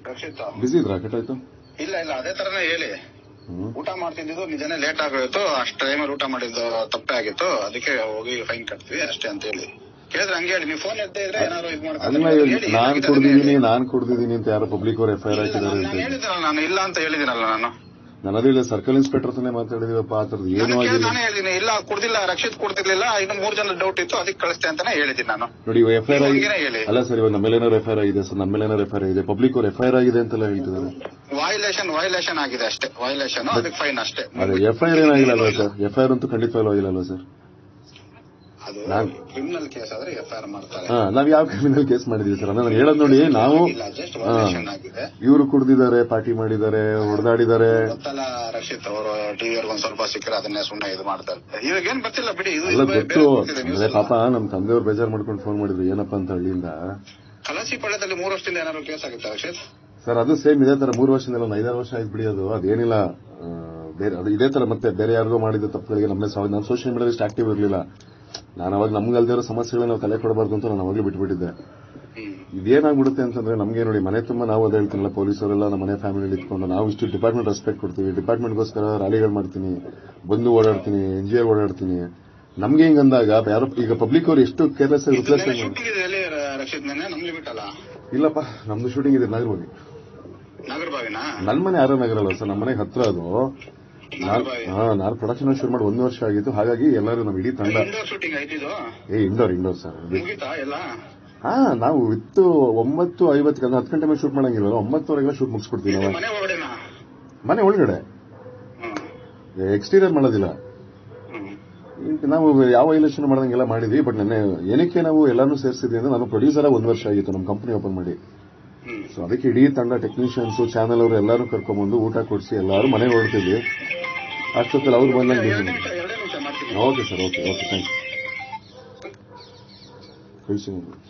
ರಕ್ಷಿತ್ ಬಿಸಿ ಇದ್ರಾ? ಕಟ್ಟಾಯ್ತು? ಇಲ್ಲ ಇಲ್ಲ, ಅದೇ ತರನೇ ಹೇಳಿ. ಊಟ ಮಾಡ್ತಿದ್ದು ನಿಜನೇ ಲೇಟ್ ಆಗೋಯ್ತು, ಅಷ್ಟು ಟೈಮಲ್ಲಿ ಊಟ ಮಾಡಿದ್ದು ತಪ್ಪೇ ಆಗಿತ್ತು, ಅದಕ್ಕೆ ಹೋಗಿ ಫೈನ್ ಕಟ್ತೀವಿ ಅಷ್ಟೇ ಅಂತ ಹೇಳಿ ಕೇಳಿದ್ರೆ ಹಂಗೆ ಹೇಳಿ. ನೀವು ಫೋನ್ ಎತ್ತೇ ಇದ್ರೆ ಏನಾದ್ರು ಇದು ಮಾಡ್ತಾರೆ. ನಾನ್ ಕುಡ್ದಿದ್ದೀನಿ ಅಂತ ಯಾರೋ ಪಬ್ಲಿಕ್ ಅವರು FIR ಹಾಕಿದ್ದಾರೆ ಅಂತ ಹೇಳಿದ್ರಲ್ಲ, ನಾನು ಇಲ್ಲ ಅಂತ ಹೇಳಿದಿನಲ್ಲ. ನಾನು ಅದೇ ಸರ್ಕಲ್ ಇನ್ಸ್ಪೆಕ್ಟರ್ ತಾನೇ ಮಾತಾಡಿದೀವಪ್ಪ, ಆ ತರದ್ದು ಏನು ಆಗಿಲ್ಲ. ನಾನೇ ಹೇಳಿದೀನಿ, ಇಲ್ಲ ಕುಡ್ದಿಲ್ಲ, ರಕ್ಷಿತ್ ಕುಡ್ತಿರ್ಲಿಲ್ಲ, ಇನ್ನು 3 ಜನ ಡೌಟ್ ಇತ್ತು, ಅದಕ್ಕೆ ಕಳಿಸ್ತೆ ಅಂತಾನೆ ಹೇಳಿದ್ದೀನಿ ನಾನು. ನೋಡಿ FIR ಆಗಿದೆ ಅಲ್ಲ ಸರ್, ಇವಾಗ ನಮ್ಮ ಮೇಲೆ ಏನಾದ್ರು FIR ಆಗಿದೆ ಸರ್, ನಮ್ಮ ಮೇಲೆ ಏನಾದ್ರು FIR ಆಗಿದೆ, ಪಬ್ಲಿಕ್ ಅವರು FIR ಆಗಿದೆ ಅಂತೆಲ್ಲ ಹೇಳ್ತಿದ್ದಾರೆ. ವೈಲೇಷನ್ ಆಗಿದೆ ಅಷ್ಟೇ, ವೈಲೇಷನ್, ಅದಕ್ಕೆ ಫೈನ್ ಅಷ್ಟೇ. ಅದೇ FIR ಏನಾಗಿಲ್ಲ ಅಲ್ವಾ ಸರ್? FIR ಅಂತೂ ಖಂಡಿತವಾಗ್ಲೂ ಆಗಿಲ್ಲ ಅಲ್ವಾ ಸರ್? ಅದು ಕ್ರಿಮಿನಲ್ ಕೇಸ್ ಆದ್ರೆ FIR ಮಾಡ್ತಾರೆ. ನಾವ್ ಯಾವ ಕ್ರಿಮಿನಲ್ ಕೇಸ್ ಮಾಡಿದೀವಿ ಸರ್? ನಾನು ಹೇಳೋದ್ ನೋಡಿ, ನಾವು ಇವರು ಕುಡ್ದಿದ್ದಾರೆ, ಪಾರ್ಟಿ ಮಾಡಿದ್ದಾರೆ, ಹೊಡೆದಾಡಿದ್ದಾರೆ. ಗೊತ್ತಲ್ಲ ರಕ್ಷಿತ್ ಅವರು ಟಿವಿಯವ್ರಿಗೆ ಒಂದ್ ಸ್ವಲ್ಪ ಸಿಕ್ಕರೆ ಅದನ್ನೇ ಸುಮ್ಮನೆ ಇದು ಮಾಡ್ತಾರೆ. ಇವಾಗ ಏನ್ ಗೊತ್ತಿಲ್ಲ ಬಿಡಿ, ಎಲ್ಲ ಗೊತ್ತು. ಅದೇ ಪಾಪ ನಮ್ ತಂದೆಯವ್ರು ಬೇಜಾರ್ ಮಾಡ್ಕೊಂಡು ಫೋನ್ ಮಾಡಿದ್ರು, ಏನಪ್ಪಾ ಅಂತ ಹಳ್ಳಿಯಿಂದ. ಕಲಸಿ ಪಾಳ್ಯದಲ್ಲಿ 3 ವರ್ಷದಿಂದ ಏನಾದ್ರು ಕೇಸ್ ಆಗುತ್ತೆ ರಕ್ಷಿತ್? ಸರ್ ಅದು ಸೇಮ್ ಇದೇ ತರ 3 ವರ್ಷದಿಂದ 5-6 ವರ್ಷ ಆಯ್ತು ಬಿಡಿ. ಅದೇನಿಲ್ಲ, ಬೇರೆ ಅದು ಇದೇ ತರ ಮತ್ತೆ ಬೇರೆ ಯಾರಿಗೋ ಮಾಡಿದ ತಪ್ಪುಗಳಿಗೆ ನಮ್ಮೇ ನಾನು ಸೋಷಿಯಲ್ ಮೀಡಿಯಾದಲ್ಲಿ ಇಷ್ಟು ಆಕ್ಟಿವ್ ಇರಲಿಲ್ಲ. ನಾನು ಅವಾಗ ನಮ್ಗೆ ಅಲ್ದಿರೋ ಸಮಸ್ಯೆಗಳನ್ನ ನಾವು ತಲೆ ಕೊಡಬಾರ್ದು ಅಂತ ನಾನು ಅವಾಗಲೇ ಬಿಟ್ಬಿಟ್ಟಿದ್ದೆ. ಇದೇನಾಗ್ಬಿಡುತ್ತೆ ಅಂತಂದ್ರೆ ನಮ್ಗೆ ನೋಡಿ, ಮನೆ ತುಂಬಾ ನಾವು ಅದೇ ಹೇಳ್ತೀನಲ್ಲ, ಪೊಲೀಸರೆಲ್ಲ ನಮ್ಮ ಮನೆ ಫ್ಯಾಮಿಲಿ ಇಟ್ಕೊಂಡು ನಾವು ಇಷ್ಟು ಡಿಪಾರ್ಟ್ಮೆಂಟ್ ರೆಸ್ಪೆಕ್ಟ್ ಕೊಡ್ತೀವಿ, ಡಿಪಾರ್ಟ್ಮೆಂಟ್ಗೋಸ್ಕರ ರ್ಯಾಲಿಗಳು ಮಾಡ್ತೀನಿ, ಬಂದು ಓಡಾಡ್ತೀನಿ, NGO ಓಡಾಡ್ತೀನಿ. ನಮ್ಗೆ ಹಿಂಗಂದಾಗ ಯಾರು ಈಗ ಪಬ್ಲಿಕ್ ಅವರು ಎಷ್ಟು ಕೇರ್ಲೆಸ್ ಆಗಿ ರಿಪ್ಲೇಸ್ ಇಲ್ಲಪ್ಪ. ನಮ್ದು ಶೂಟಿಂಗ್ ಇದೆ ನಾಗರಬಾವಿ. ನನ್ನ ಮನೆ ನಗರ ಅಲ್ಲ ಸರ್, ನಮ್ಮ ಮನೆಗೆ ಹತ್ರ ಅದು. ನಾನು ಪ್ರೊಡಕ್ಷನ್ ಶುರು ಮಾಡಿ 1 ವರ್ಷ ಆಗಿತ್ತು. ಹಾಗಾಗಿ ಎಲ್ಲರೂ ನಮ್ಮ ಇಡೀ ತಂಡ ಇಂಡೋರ್ ಸರ್. ನಾವು ವಿತ್ತು 9:50 10 ಗಂಟೆ ಮೇಲೆ ಶೂಟ್ ಮಾಡಂಗಿಲ್ಲ, 9:00 ಶೂಟ್ ಮುಗಿಸ್ಕೊಡ್ತೀವಿ ನಾವು. ಮನೆ ಒಳಗಡೆ ಎಕ್ಸ್ಟೀರಿಯರ್ ಮಾಡೋದಿಲ್ಲ ನಾವು. ಯಾವ ವೈಲೇಷನ್ ಮಾಡೋದಂಗೆಲ್ಲ ಮಾಡಿದ್ವಿ. ಬಟ್ ನೆನ್ನೆ ಏನಕ್ಕೆ ನಾವು ಎಲ್ಲಾನು ಸೇರಿಸಿದ್ವಿ ಅಂದ್ರೆ, ನಾನು ಪ್ರೊಡ್ಯೂಸರ್ 1 ವರ್ಷ ಆಗಿತ್ತು ನಮ್ಮ ಕಂಪನಿ ಓಪನ್ ಮಾಡಿ. ಸೊ ಅದಕ್ಕೆ ಇಡೀ ತಂಡ, ಟೆಕ್ನಿಷಿಯನ್ಸ್, ಚಾನಲ್ ಅವರು ಎಲ್ಲರೂ ಕರ್ಕೊಂಡ್ಬಂದು ಊಟ ಕೊಡಿಸಿ ಎಲ್ಲರೂ ಮನೆಗೆ ಹೊರಡ್ತಿದ್ವಿ. ಅಷ್ಟೊತ್ತಲ್ಲಿ ಅವ್ರು ಬಂದಂಗೆ. Okay sir, okay thank you.